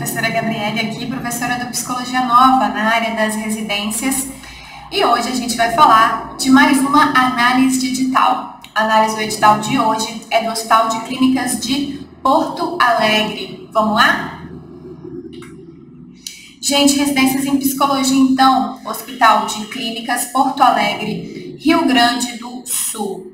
professora Gabriele aqui, professora da Psicologia Nova na área das residências. E hoje a gente vai falar de mais uma análise de edital. A análise do edital de hoje é do Hospital de Clínicas de Porto Alegre. Vamos lá? Gente, residências em psicologia, então, Hospital de Clínicas Porto Alegre, Rio Grande do Sul.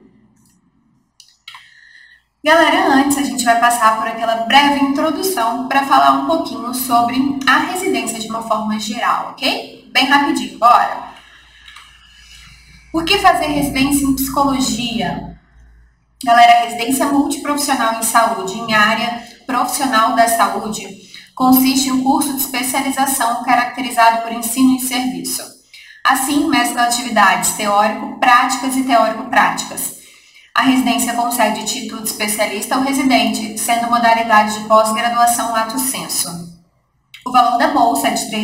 Galera, antes a gente vai passar por aquela breve introdução para falar um pouquinho sobre a residência de uma forma geral, ok? Bem rapidinho, bora! Por que fazer residência em psicologia? Galera, a residência multiprofissional em saúde, em área profissional da saúde, consiste em um curso de especialização caracterizado por ensino e serviço. Assim, mescla atividades teórico-práticas e teórico-práticas. A residência concede título de especialista ao residente, sendo modalidade de pós-graduação lato sensu. O valor da bolsa é de R$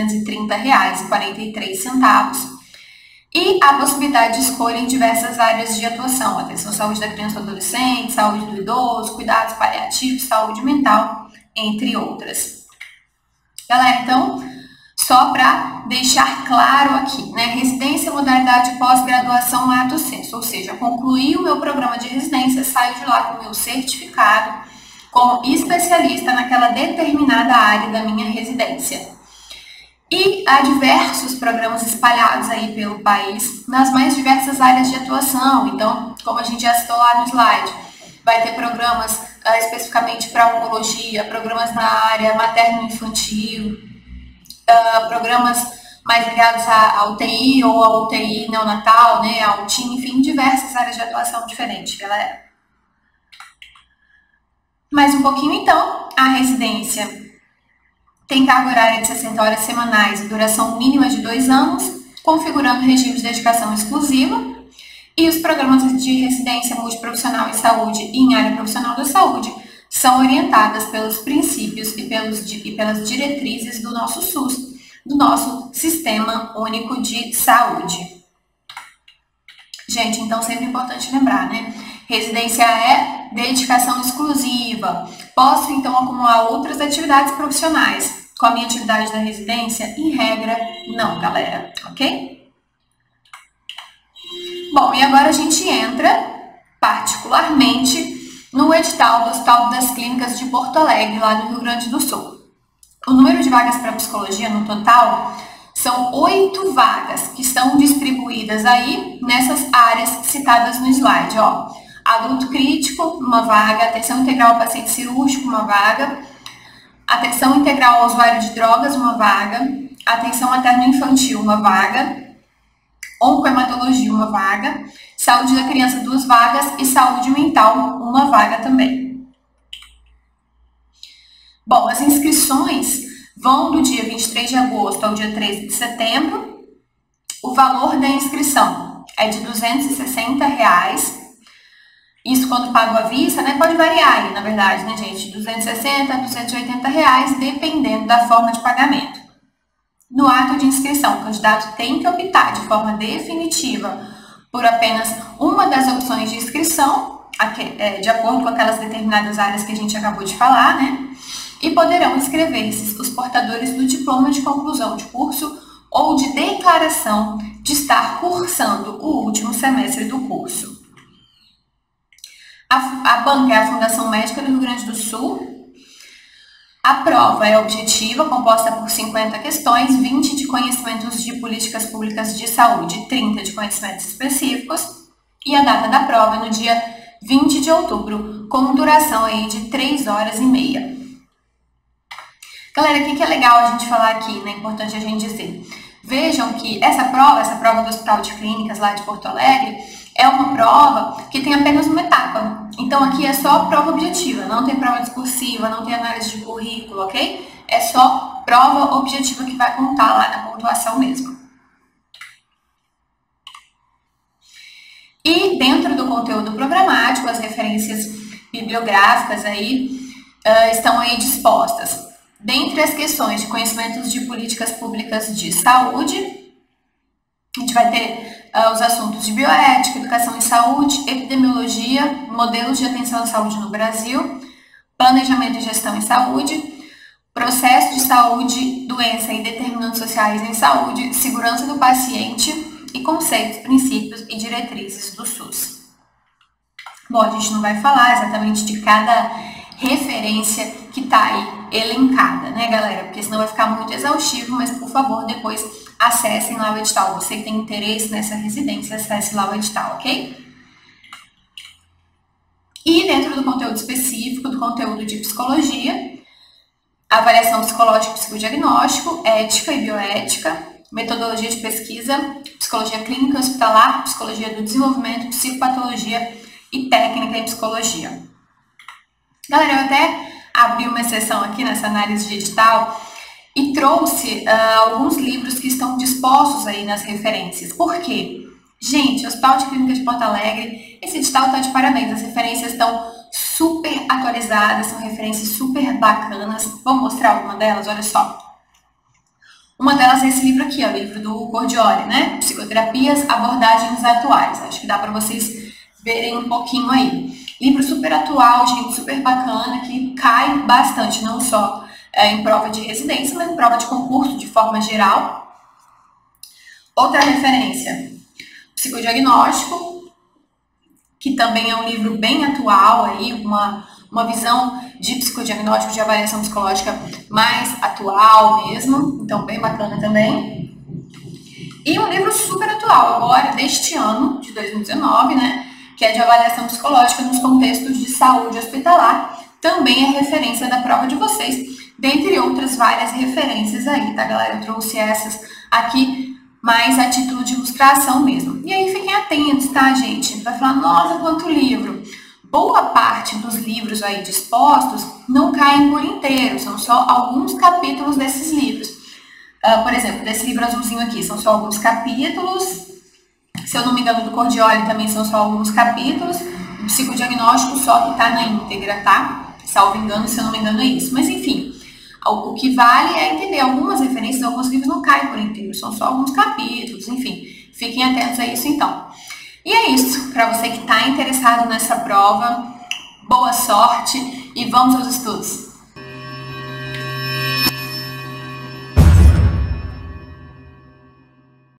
3.330,43 e a possibilidade de escolha em diversas áreas de atuação: atenção à saúde da criança e do adolescente, saúde do idoso, cuidados paliativos, saúde mental, entre outras. Galera, então, só para deixar claro aqui, né? Residência, modalidade de pós-graduação lato sensu, ou seja, concluí o meu programa de residência, saio de lá com o meu certificado como especialista naquela determinada área da minha residência. E há diversos programas espalhados aí pelo país, nas mais diversas áreas de atuação. Então, como a gente já citou lá no slide, vai ter programas especificamente para oncologia, programas na área materno-infantil, programas mais ligados à UTI ou à UTI neonatal, né, ao TIM, enfim, diversas áreas de atuação diferentes, galera. Mais um pouquinho, então, a residência tem carga horária de 60 horas semanais e duração mínima de 2 anos, configurando regime de dedicação exclusiva, e os programas de residência multiprofissional em saúde e em área profissional da saúde são orientadas pelos princípios e pelas diretrizes do nosso SUS, do nosso Sistema Único de Saúde. Gente, então sempre é importante lembrar, né? Residência é dedicação exclusiva. Posso, então, acumular outras atividades profissionais com a minha atividade da residência? Em regra, não, galera, ok? Bom, e agora a gente entra, particularmente, no edital do Hospital das Clínicas de Porto Alegre, lá no Rio Grande do Sul. O número de vagas para psicologia, no total, são 8 vagas que estão distribuídas aí nessas áreas citadas no slide, ó. Adulto crítico, uma vaga. Atenção integral ao paciente cirúrgico, uma vaga. Atenção integral ao usuário de drogas, uma vaga. Atenção materno-infantil, uma vaga. Oncohematologia, uma vaga. Saúde da criança, 2 vagas. E saúde mental, uma vaga também. Bom, as inscrições vão do dia 23 de agosto ao dia 13 de setembro. O valor da inscrição é de R$ 260. Isso quando pago à vista, né? Pode variar aí, na verdade, né, gente? 260 a 280 reais, dependendo da forma de pagamento. No ato de inscrição, o candidato tem que optar de forma definitiva por apenas uma das opções de inscrição, de acordo com aquelas determinadas áreas que a gente acabou de falar, né? E poderão inscrever-se os portadores do diploma de conclusão de curso ou de declaração de estar cursando o último semestre do curso. A banca é a Fundação Médica do Rio Grande do Sul. A prova é objetiva, composta por 50 questões, 20 de conhecimentos de políticas públicas de saúde, 30 de conhecimentos específicos. E a data da prova é no dia 20 de outubro, com duração aí de 3 horas e meia. Galera, o que é legal a gente falar aqui, né? É importante a gente dizer. Vejam que essa prova do Hospital de Clínicas lá de Porto Alegre, é uma prova que tem apenas uma etapa. Então, aqui é só prova objetiva, não tem prova discursiva, não tem análise de currículo, ok? É só prova objetiva que vai contar lá na pontuação mesmo. E dentro do conteúdo programático, as referências bibliográficas aí estão aí dispostas. Dentre as questões de conhecimentos de políticas públicas de saúde, a gente vai ter os assuntos de bioética, educação em saúde, epidemiologia, modelos de atenção à saúde no Brasil, planejamento e gestão em saúde, processo de saúde, doença e determinantes sociais em saúde, segurança do paciente e conceitos, princípios e diretrizes do SUS. Bom, a gente não vai falar exatamente de cada referência que está aí elencada, né, galera? Porque senão vai ficar muito exaustivo, mas por favor, depois acessem lá o edital. Você que tem interesse nessa residência, acesse lá o edital, ok? E dentro do conteúdo específico, do conteúdo de psicologia, avaliação psicológica e psicodiagnóstico, ética e bioética, metodologia de pesquisa, psicologia clínica e hospitalar, psicologia do desenvolvimento, psicopatologia e técnica em psicologia. Galera, eu até abri uma exceção aqui nessa análise de edital e trouxe alguns livros que estão dispostos aí nas referências. Por quê? Gente, o Hospital de Clínica de Porto Alegre, esse edital está de parabéns, as referências estão super atualizadas, são referências super bacanas. Vou mostrar alguma delas, olha só. Uma delas é esse livro aqui, ó, o livro do Cordioli, né? Psicoterapias, abordagens atuais. Acho que dá para vocês verem um pouquinho aí. Livro super atual, gente, super bacana, que cai bastante, não só em prova de residência, mas em prova de concurso de forma geral. Outra referência, Psicodiagnóstico, que também é um livro bem atual, aí, uma visão de psicodiagnóstico, de avaliação psicológica mais atual mesmo, então bem bacana também. E um livro super atual, agora, deste ano, de 2019, né, que é de avaliação psicológica nos contextos de saúde hospitalar, também é referência da prova de vocês, dentre outras várias referências aí, tá, galera? Eu trouxe essas aqui mais a título de ilustração mesmo. E aí fiquem atentos, tá, gente? Vai falar, nossa, quanto livro! Boa parte dos livros aí dispostos não caem por inteiro, são só alguns capítulos desses livros. Por exemplo, desse livro azulzinho aqui, são só alguns capítulos. Se eu não me engano, do Cordioli também são só alguns capítulos. O psicodiagnóstico só que tá na íntegra, tá? Salvo engano, se eu não me engano, é isso. Mas enfim, o que vale é entender algumas referências, alguns livros não caem por inteiro, são só alguns capítulos, enfim. Fiquem atentos a isso então. E é isso, para você que está interessado nessa prova, boa sorte e vamos aos estudos!